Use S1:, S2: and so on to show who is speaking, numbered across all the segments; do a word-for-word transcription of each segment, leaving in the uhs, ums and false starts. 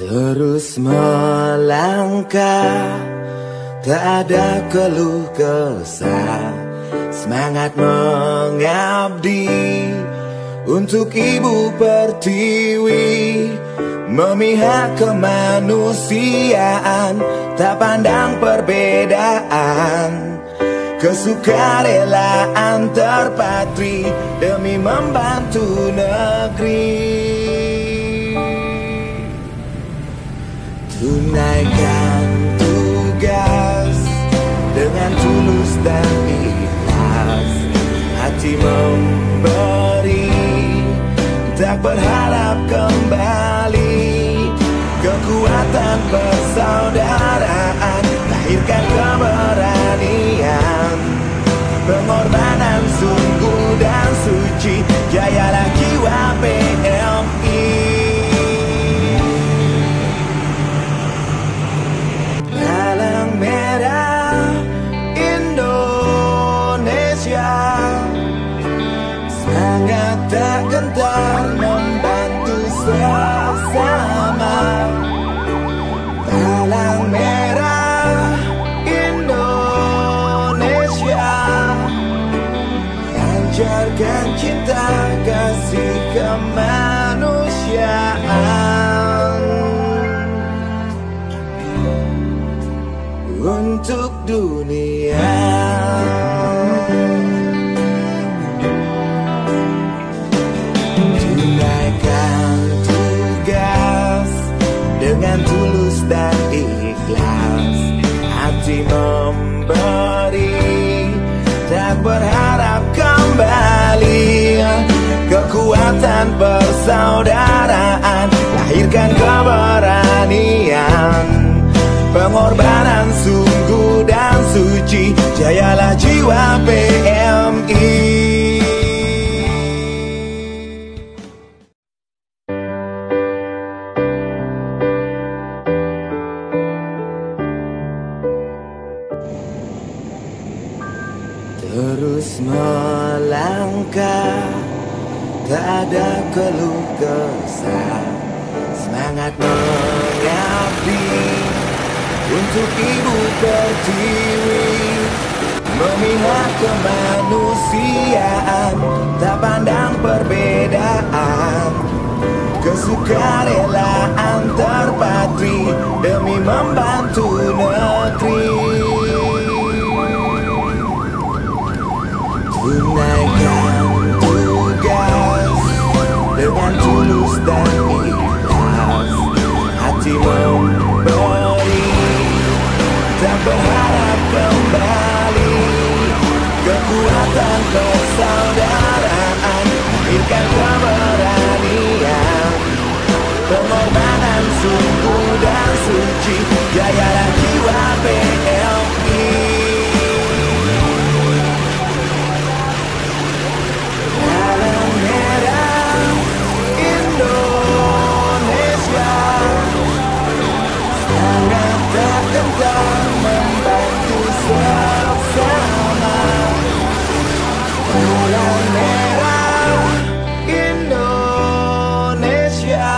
S1: Terus melangkah, tak ada keluh kesah, semangat mengabdi untuk Ibu Pertiwi, memihak kemanusiaan, tak pandang perbedaan, kesukarelaan terpatri demi membantu negeri. Tunaikan tugas dengan tulus dan ikhlas, hati memberi, tak berharap kembali, kekuatan persaudaraan, lahirkan keberanian, pengorbanan sungguh dan suci, jayalah jiwa P M I. Palang merah Indonesia, semangat tak gentar membantu sesama. Palang merah Indonesia, pancarkan cinta kasih kemanusiaan untuk dunia. Tunaikan tugas dengan tulus dan ikhlas, hati memberi, tak berharap kembali, kekuatan persaudaraan, lahirkan keberanian, pengorbanan sungguh dan suci, jayalah jiwa P M I. Terus melangkah, tak ada keluh kesah, semangat mengabdi untuk Ibu Pertiwi, memihak kemanusiaan, tak pandang perbedaan, kesukarelaan terpatri demi membantu negeri. Tunaikan tugas dengan tulus dan ikhlas, hati memberi, tak berharap kembali, kekuatan persaudaraan, lahirkan keberanian, pengorbanan sungguh dan suci, jayalah jiwa P M I. Palang merah Indonesia, semangat tak gentar membantu sesama. Palang merah Indonesia,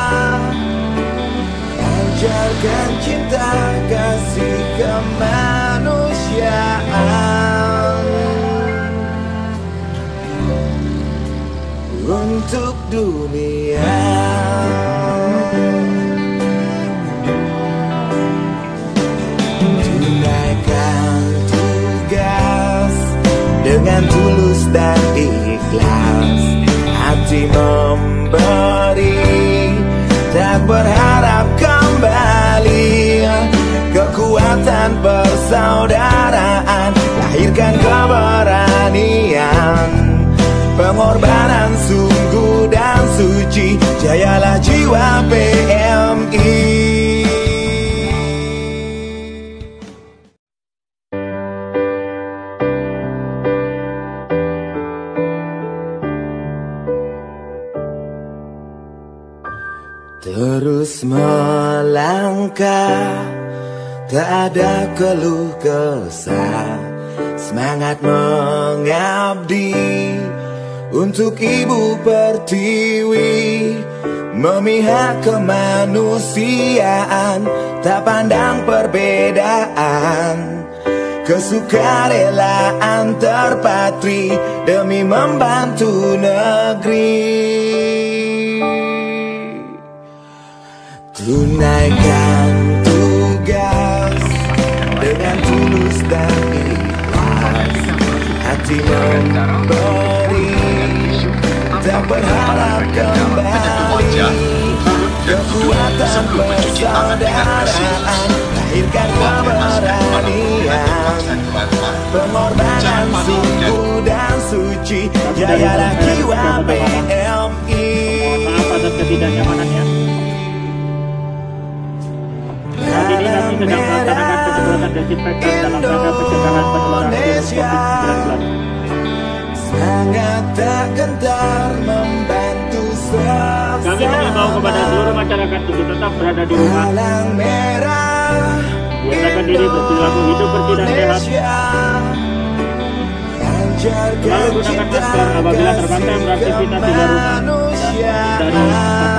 S1: pancarkan cinta kasih kemanusiaan untuk dunia. Tunaikan tugas dengan tulus dan ikhlas, hati memberi, tak berharap kembali, kekuatan persaudaraan, lahirkan keberanian, pengorbanan sungguh dan suci, jayalah jiwa P M I. Terus melangkah, tak ada keluh kesah, semangat mengabdi untuk Ibu Pertiwi, memihak kemanusiaan, tak pandang perbedaan. Kesukarelaan terpatri demi membantu negeri. Tunaikan tugas dengan tulus dan ikhlas, hati memberi, tak berharap kembali. Kekuatan persaudaraan, lahirkan keberanian, pengorbanan sungguh dan suci, jayalah jiwa P M I.
S2: Maaf atas ketidaknyamanannya. Saat ini kami sedang melaksanakan penyemprotan desinfektan dalam rangka pencegahan penularan virus covid sembilan belas.
S1: Sangat tak gentar membantu sesama.
S2: Kami mengimbau kepada seluruh masyarakat untuk tetap berada di rumah.
S1: Palang merah,
S2: Biasakan diri berperilaku hidup bersih dan sehat. Selalu gunakan masker apabila terpaksa beraktivitas di luar rumah. Dan hindari